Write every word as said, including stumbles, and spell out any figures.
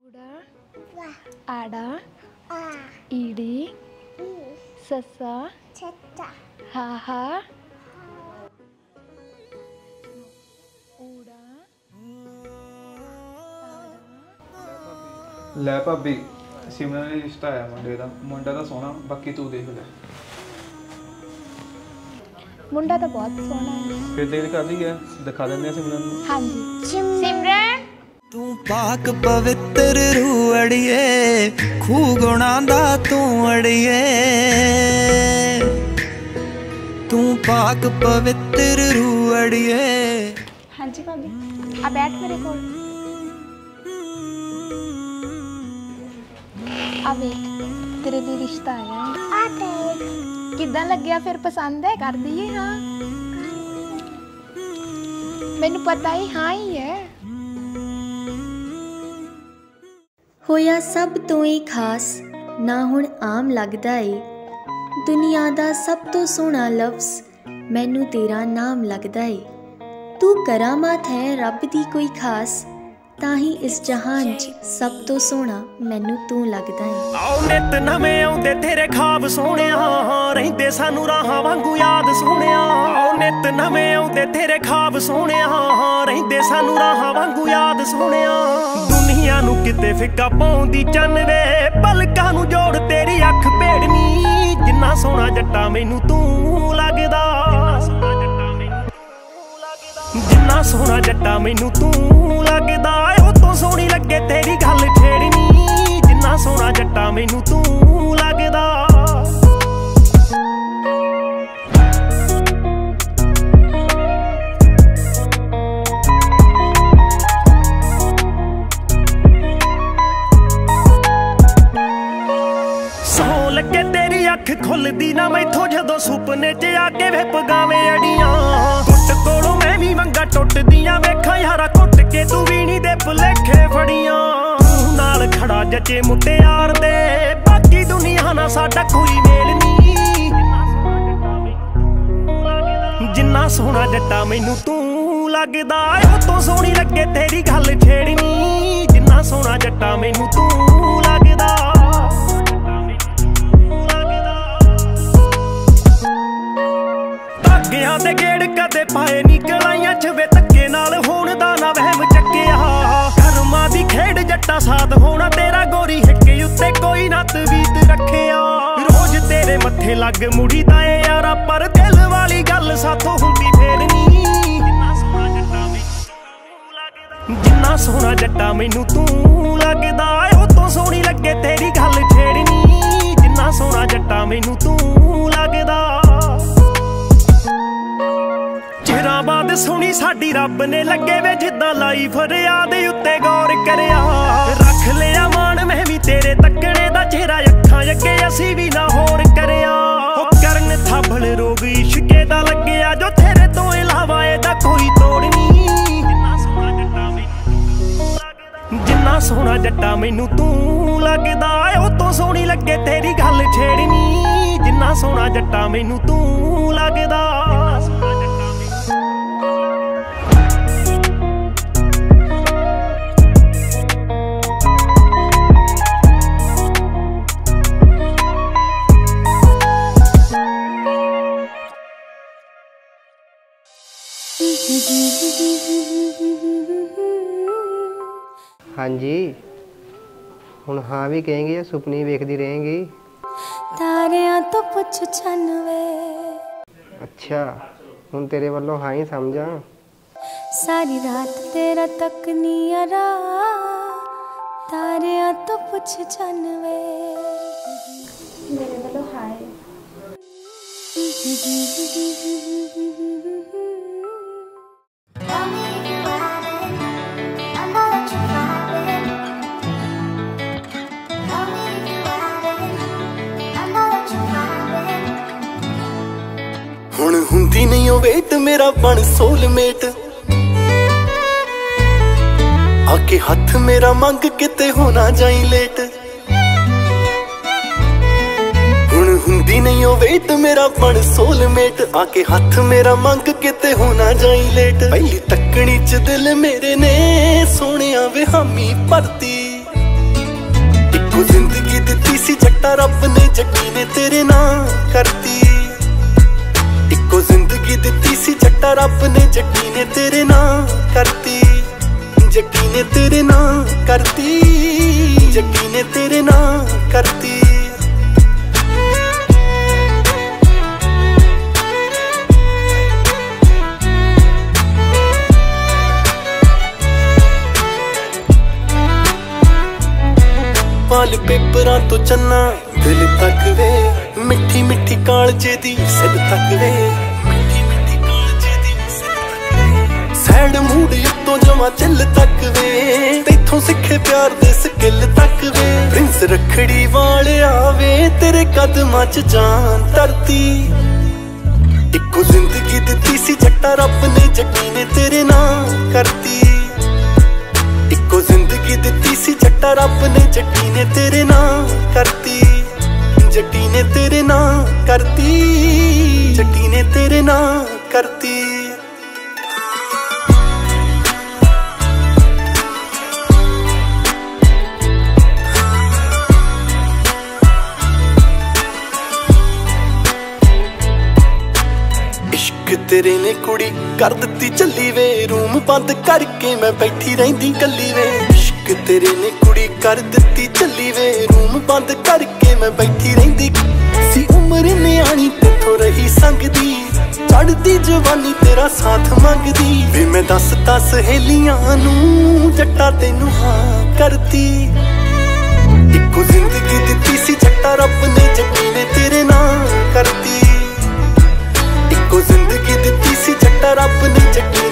आड़ा ईड़ी ससा हा हा ਲੈ ਭਾਬੀ ਸਿਮਰਨ ਦਾ ਰਿਸ਼ਤਾ ਆਇਆ ਮੁੰਡੇ ਦਾ। ਮੁੰਡਾ ਤਾਂ ਸੋਹਣਾ, ਬਾਕੀ ਤੂੰ ਦੇਖ ਲੈ। मुंडा तो बहुत सोहना है। फिर दिल कर ही गया, दिखा देंगे सिमरन ਨੂੰ। हाँ जी सिमरन तू पाक पवित्र रू अड़िए खू गुणा दा तू अड़िए तू पाक पवित्र रू अड़िए। हाँ जी भाभी आ बैठ मेरे को। आ वेख तेरे लिए रिश्ता आया है। किदां लग्या फिर पसंद है कर दईए। हाँ मैनू पता ही हाँ ही है। होया सब तो ही खास ना हुण आम लगदा ए दुनिया दा सब तो सोहना लफ्ज़ मैनू तेरा नाम लगदा ए। तू करामात है रब दी कोई खास ताही इस जहान च सब तो सोहना मैनू तू लगदा है। आओ नित नवें आउंदे तेरे ख्वाब सोहणिया रहिंदे सानू राहां वांगू याद सोहणिया। आओ नित नवें आउंदे तेरे ख्वाब सोहणिया रहिंदे सानू राहां वांगू याद सोहणिया। दुनिया नू किते फिक्का पाउंदी चन्न वे पलकां नू जोड़ तेरी अख भेड़नी जिन्ना सोहना जट्टा मैनू तू लगदा। जिन्ना सोहना जट्टा मैनू तू लगदा ओ तो सोहनी लगे तेरी गल छेड़नी जिन्ना सोहना जट्टा मैनू तू लगदा। सौ लगे तेरी अख खुलदी ना मैथों जदों सुपने च आके वे पगावे अड़ियां टुट कोलों मैं भी मंगा टुटदियां वेखां यारा टुट के तू भी नी दे भुलेखे फड़ियां। तू नाल खड़ा जचे मुटियार दे बाकी दुनिया ना साडा कोई मेल नी जिन्ना सोहना जट्टा मैनू तू लगदा ओ तो सोहनी लगे तेरी गल छेड़नी जिन्ना सोहना जट्टा मैनू तू लगदा। धागियां दे गेड़ कदे पाए नी कलाइयां च वे धक्के नाल होण दा ना वहम चक्किया। कर्मां दी खेड़ जट्टा साथ होना तेरा गोरी हिक्के उत्ते कोई ना तवीत रखिया। रोज तेरे मत्थे लग मुड़ी दा ए यारा पर दिल वाली गल साथों हुंदी फेर नी जिन्ना सोहना जट्टा मैनू तू लगदा ओ तो सोहनी लगे तेरी गल छेड़नी जिन्ना सोहना जट्टा मैनू तू लगदा। चिरां बाद सुनी साडी रब ने लगे वे जिद्दां लाई फरियाद उत्ते गौर करिया। रख लिया मान मैं भी तेरे तकने दा चेहरा अखां अगे असी भी ना होर करिया। ओ करन थाबल रोग इश्के दा लग्गिया जो तेरे तो इलावा एदा कोई तोड़ नी जिन्ना सोहना जट्टा मैनू तू लगदा ओ तो सोहनी लगे तेरी गल छेड़नी जिन्ना सोहना जट्टा मैनू तू लगदा। हाँ जी हुण हाँ भी कहेंगी या सुपने वेखदी रहेंगी? तारियां तो पुछ छनवे। अच्छा हुण तेरे वालों हाँ ही समझा। सारी रात तेरा तकनियरा तारियां तो पुछ छनवे। मेरे वालों हाय हुण हुंदी नहीं ओ वेट मेरा बन सोलमेट आके हथ मेरा मंग किते होना जाई लेट। हुण हुंदी नहीं ओ वेट मेरा बन सोलमेट आके हथ मेरा मंग किते होना जाई लेट। पहली तकनी च दिल मेरे ने सोहणिया वे हामी भरती जट्टा रब ने जट्टी ने तेरे नाम करती। इक्को जिंदगी दिती सी जट्टा रब ने जट्टी ने तेरे नाम करती। जट्टी ने तेरे नाम करती, जट्टी ने तेरे नाम करती। वाल पेपरां तो चन्ना दिल तक वे, मिठी मिठी कालजे दी सिर तक वे, मिठी मिठी कालजे दी सिर तक वे। सैड मूड उत्तों जमा चिल तक वे, तैथों सिखे प्यार दे स्किल तक वे। प्रिंस रखड़ी वाले आवे तेरे कदमां च जान धरती। इक्को जिंदगी दिती सी जट्टा रब ने जट्टी ने तेरे नाम करती। इक्को जिंदगी दिती सी जट्टा रब ने जट्टी ने तेरे नाम करती। जट्टी ने तेरे नाम करती, जट्टी ने तेरे नाम करती। तेरे ने कुड़ी कर दिती चली वे, रूम बंद करके मैं बैठी रहिंदी कली वे। इश्क तेरे ने कुड़ी कर दिती चली वे, रूम बंद करके मैं बैठी रहिंदी सी। उम्र न्याणी तेथों रही संगदी, चढ़दी जवानी तेरा साथ मंगदी। वे मैं दसता सहेलियां नूं जट्टा तैनूं हां करती। इक्को जिंदगी दिती सी जट्टा रब ने जट्टी ने तेरे नाम करती। इक्को जिंदगी दिती सी जट्टा रब ने जट्टी